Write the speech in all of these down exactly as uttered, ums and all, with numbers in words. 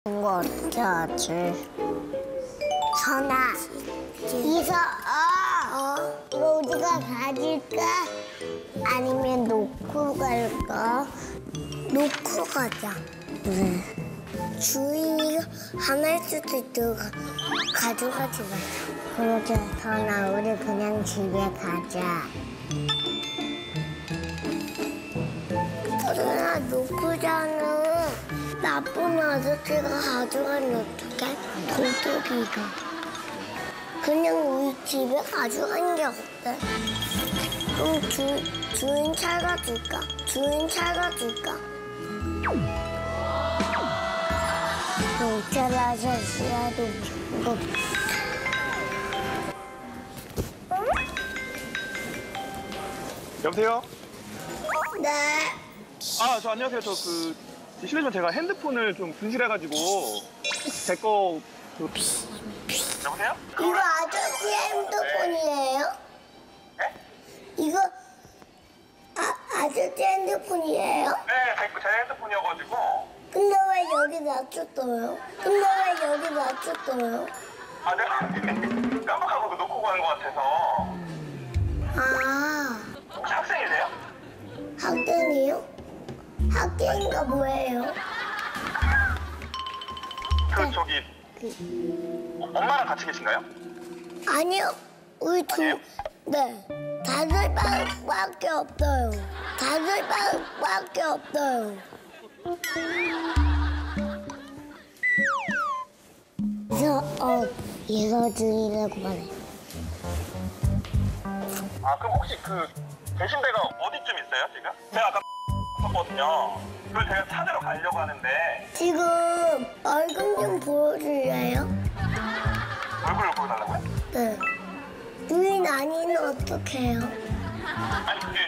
거 어떻게 하지? 선아, 이서, 어, 어, 이거 우리가 가질까? 아니면 놓고 갈까? 놓고 가자. 왜? 주인이 화날 수도 있고 가져가지 말자. 그러자, 선아, 우리 그냥 집에 가자. 선아, 놓고자는 나쁜 아저씨가 가져가면 어떡해? 도둑이가. 그냥 우리 집에 가져간 게 어때? 그럼 주, 주인 찾아줄까? 주인 찾아줄까? 경찰 아저씨라도 뭐. 여보세요? 네. 아, 저 안녕하세요. 저 그 실례지만 제가 핸드폰을 좀 분실해가지고 제 거 그... 여보세요? 이거 아저씨 핸드폰이에요? 네? 이거 아, 아저씨 핸드폰이에요? 네, 제, 제 핸드폰이어가지고. 근데 왜 여기 놔뒀어요? 근데 왜 여기 놔뒀어요? 아, 내가 깜빡하고 놓고 가는 것 같아서. 아, 혹시 학생이세요? 학생이요? 학생인가 뭐예요? 그 저기 어, 엄마랑 같이 계신가요? 아니요, 우리 두, 아니에요? 네, 다섯 방밖에 없어요. 다섯 방밖에 없어요. 그래서 어, 읽어드리려고 말해. 아, 그럼 혹시 그 계신 데가 어디쯤 있어요, 지금? 제가 아까 봤거든요. 그걸 제가 찾으러 가려고 하는데. 지금 얼굴 좀 보여줄래요? 얼굴을 보여달라고요? 네. 주인 아니면 어떡해요? 아니, 그게...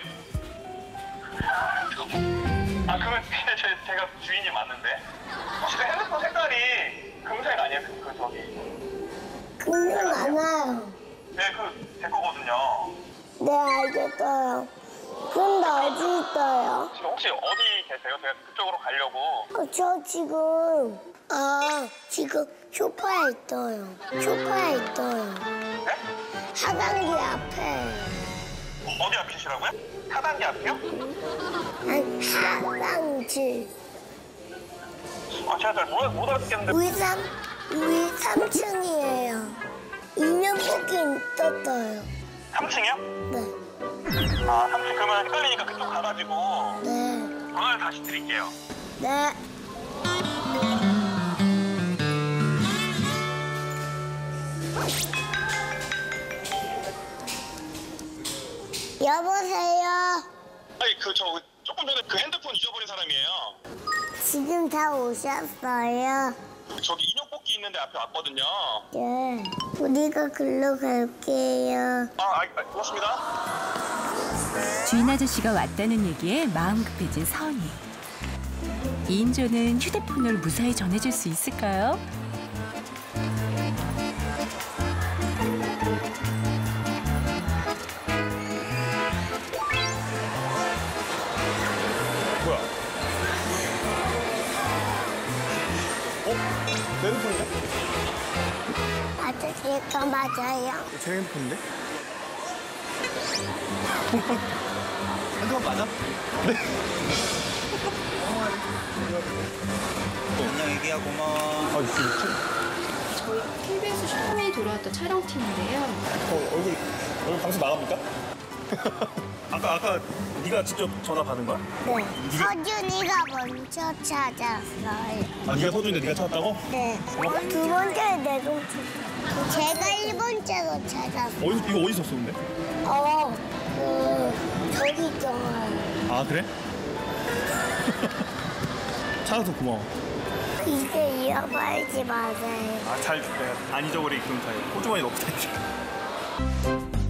아, 그러면 제, 제가 주인이 맞는데? 혹시 그 핸드폰 색깔이 금색 아니에요? 그, 그 저기. 금방 많아요. 네, 그 제 거거든요. 네, 알겠어요. 근데 어디 있어요? 지금 혹시 어디 계세요? 제가 그쪽으로 가려고. 어, 저 지금, 아, 지금 소파에 있어요. 소파에 있어요. 네? 하단기 앞에. 어, 어디 앞이시라고요? 사 단계 앞이요? 아니, 하단지. 아, 제가 잘 못, 못 알아듣겠는데. 우리 삼, 우리 삼 층이에요. 인형 뽑기 있었어요. 삼 층이요? 네. 아, 삼 층 그러면 헷갈리니까 그쪽 가가지고 네. 전화를 다시 드릴게요. 네. 여보세요? 아니, 그, 저, 조금 전에 그 핸드폰 잊어버린 사람이에요. 지금 다 오셨어요? 저기 인형 뽑기 있는데 앞에 왔거든요. 네. 우리가 글로 갈게요. 아, 아, 아 고맙습니다. 주인 아저씨가 왔다는 얘기에 마음 급해진 선이. 이인조는 휴대폰을 무사히 전해줄 수 있을까요? 뭐야? 어? 내 핸드폰인데? 아저씨가 맞아요? 제 핸드폰인데? 핸드폰 맞아? 네. 안녕 애기야 고마워. 아, 진짜? 저희 케이비에스 슈퍼맨이 돌아왔던 촬영팀인데요. 어, 얼굴, 얼굴 방송 나갑니까? 아까, 아까 네가 직접 전화 받은 거야? 네. 서준이가 먼저 찾았어요. 아, 네가 서준인데 네가 찾았다고? 네. 두 번째 내가 찾았어요. 제가 일 번째로 찾았어요. 어디서, 이거 어디서 썼는데? 어, 그, 저기 있잖아요. 아, 그래? 찾아서 고마워. 이제 잃어버리지 마세요. 아, 잘, 내가 안 잊어버리게끔 잘. 호주머니 넣고 다닐게.